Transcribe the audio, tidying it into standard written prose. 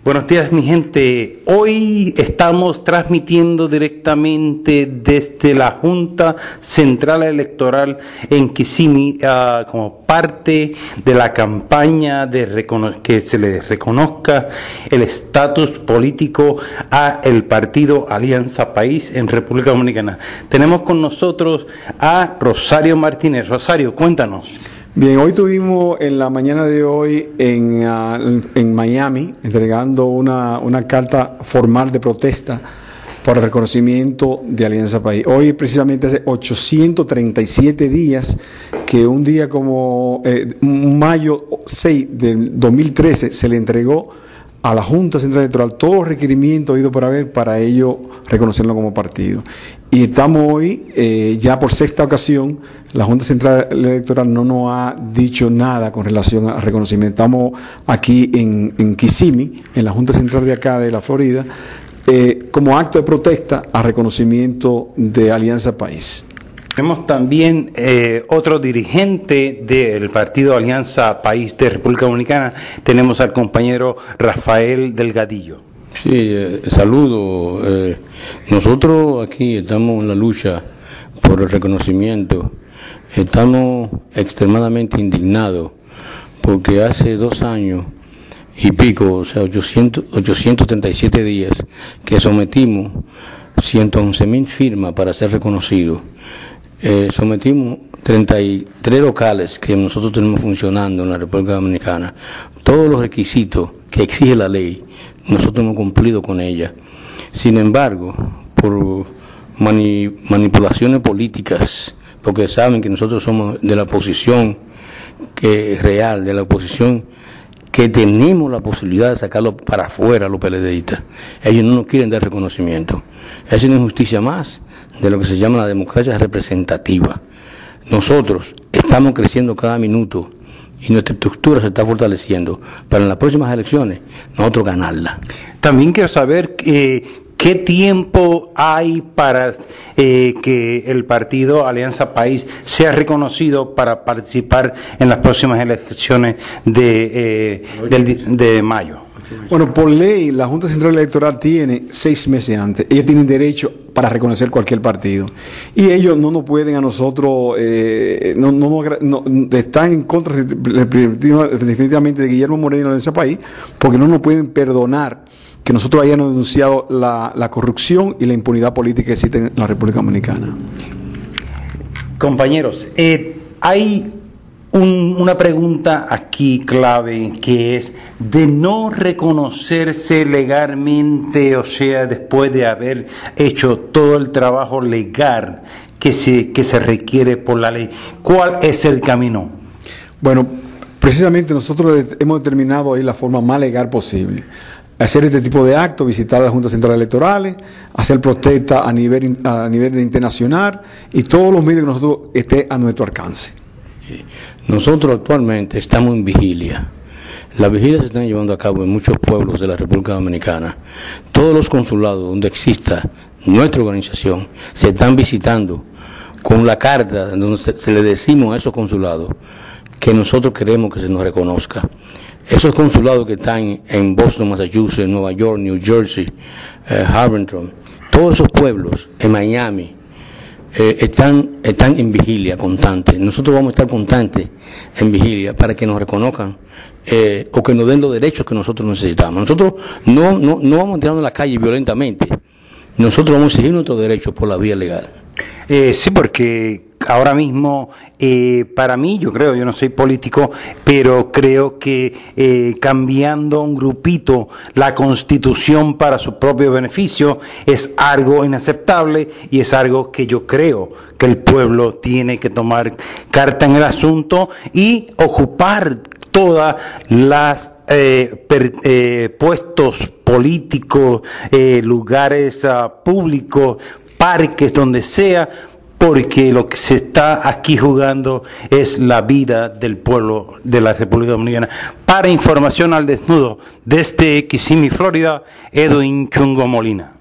Buenos días, mi gente. Hoy estamos transmitiendo directamente desde la Junta Central Electoral en Kissimmee como parte de la campaña de que se le reconozca el estatus político a el partido Alianza País en República Dominicana. Tenemos con nosotros a Rosario Martínez. Rosario, cuéntanos. Bien, hoy tuvimos en la mañana de hoy en Miami entregando una carta formal de protesta por el reconocimiento de Alianza País. Hoy precisamente hace 837 días que un día como mayo 6 del 2013 se le entregó a la Junta Central Electoral todos los requerimientos habidos por haber para ello reconocerlo como partido. Y estamos hoy, ya por sexta ocasión, la Junta Central Electoral no nos ha dicho nada con relación al reconocimiento. Estamos aquí en Kissimmee, en la Junta Central de acá de la Florida, como acto de protesta a reconocimiento de Alianza País. Tenemos también otro dirigente del partido Alianza País de República Dominicana. Tenemos al compañero Rafael Delgadillo. Sí, saludo. Nosotros aquí estamos en la lucha por el reconocimiento. Estamos extremadamente indignados porque hace 2 años y pico, o sea, 837 días, que sometimos 111.000 firmas para ser reconocidos. Sometimos 33 locales que nosotros tenemos funcionando en la República Dominicana. Todos los requisitos que exige la ley, nosotros hemos cumplido con ella. Sin embargo, por manipulaciones políticas, porque saben que nosotros somos de la oposición real, de la oposición que tenemos la posibilidad de sacarlo para afuera a los PLDistas. Ellos no nos quieren dar reconocimiento. Es una injusticia más de lo que se llama la democracia representativa. Nosotros estamos creciendo cada minuto y nuestra estructura se está fortaleciendo para en las próximas elecciones nosotros ganarla. También quiero saber qué tiempo hay para que el partido Alianza País sea reconocido para participar en las próximas elecciones de mayo. Bueno, por ley, la Junta Central Electoral tiene 6 meses antes. Ellos tienen derecho para reconocer cualquier partido. Y ellos no nos pueden a nosotros, están en contra definitivamente de Guillermo Moreno en ese país, porque no nos pueden perdonar que nosotros hayamos denunciado la corrupción y la impunidad política que existe en la República Dominicana. Compañeros, hay una pregunta aquí clave, que es de no reconocerse legalmente, o sea, después de haber hecho todo el trabajo legal que se requiere por la ley. ¿Cuál es el camino? Bueno, precisamente nosotros hemos determinado ahí la forma más legal posible. Hacer este tipo de actos, visitar las juntas centrales electorales, hacer protesta a nivel internacional y todos los medios que nosotros esté a nuestro alcance. Nosotros actualmente estamos en vigilia. Las vigilias se están llevando a cabo en muchos pueblos de la República Dominicana. Todos los consulados donde exista nuestra organización se están visitando con la carta donde se le decimos a esos consulados que nosotros queremos que se nos reconozca. Esos consulados que están en Boston, Massachusetts, Nueva York, New Jersey, Harvington, todos esos pueblos, en Miami, están en vigilia constante. Nosotros vamos a estar constantes en vigilia para que nos reconozcan o que nos den los derechos que nosotros necesitamos. Nosotros no vamos a tirarnos a la calle violentamente. Nosotros vamos a exigir nuestros derechos por la vía legal. Sí, porque ahora mismo, para mí, yo no soy político, pero creo que cambiando un grupito la Constitución para su propio beneficio es algo inaceptable y es algo que yo creo que el pueblo tiene que tomar carta en el asunto y ocupar todas las puestos políticos, lugares públicos, parques, donde sea, porque lo que se está aquí jugando es la vida del pueblo de la República Dominicana. Para Información al Desnudo, desde Kissimmee, Florida, Edwin Chungo Molina.